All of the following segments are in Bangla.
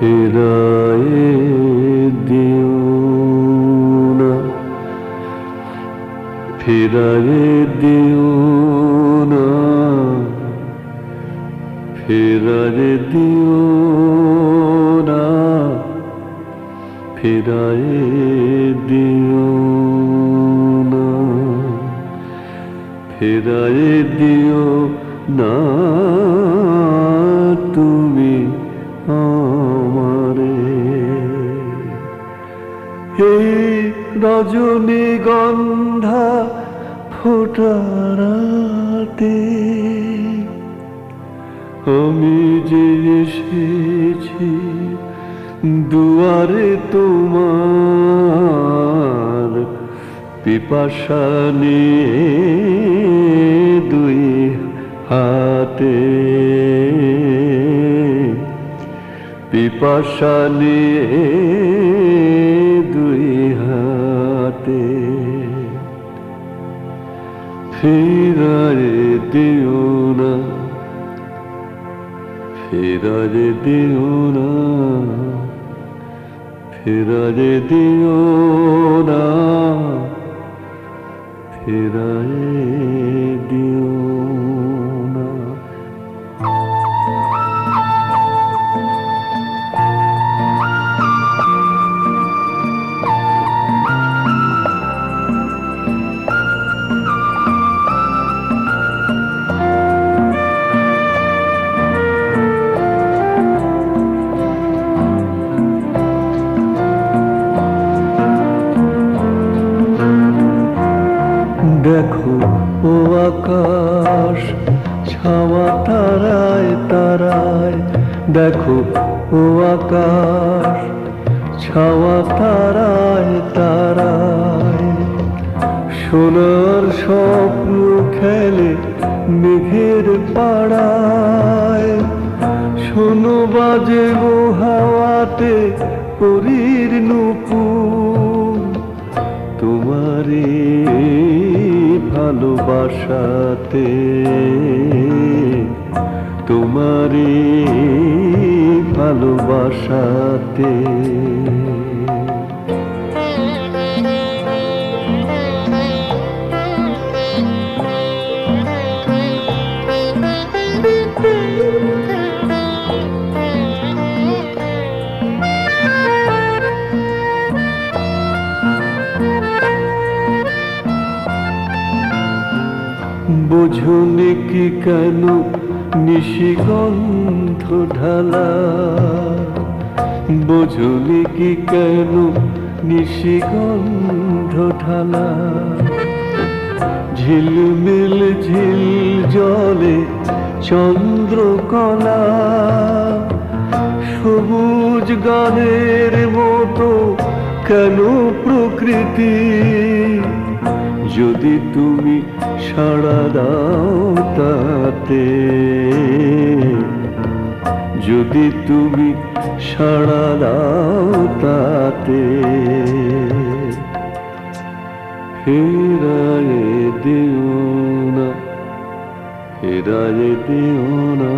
ফেরায়ে দিও না, ফেরায়ে দিও না, ফেরায়ে দিও না, ফেরায়ে দিও না, ফেরায়ে দিও না তুমি আমারে। এই রজনীগন্ধা ফোটার রাতে আমি যে এসেছি দুয়ারে তোমার, পিপাসা নিয়ে দুই হাতে, পিপাসা নিয়ে দুই হাতে। ফেরায়ে দিও না, ফেরায়ে দিও না, ফেরায়ে দিও না, ফেরায়ে দিও না। দেখো ও আকাশ ছাওয়া তারায় তারায়, দেখো ও আকাশ ছাওয়া তারায় তারায়, সোনার স্বপ্ন খেলে মেঘের পাড়ায়। শোনো বাজে গো হাওয়াতে পরীর নূপুর, তোমারে ভালোবাসাতে, তোমারে ভালোবাসাতে। বোঝনি কি কেন নিশিগন্ধ ঢালা, বোঝনি কি কেন নিশিগন্ধ ঢালা। ঝিলমিল ঝিল জলে চন্দ্রকলা, সবুজ গানের মতো কেন প্রকৃতি। যদি তুমি সাড়া দাও তাতে, যদি তুমি সাড়া দাও তাতে। ফেরায়ে দিও না, ফেরায়ে দিও না,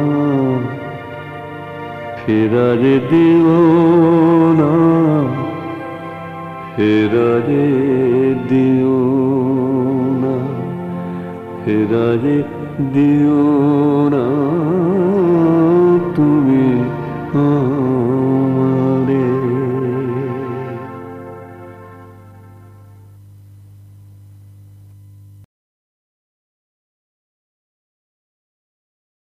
ফেরায়ে দিও না, ফেরায়ে দিও না, ফেরায়ে দিও না।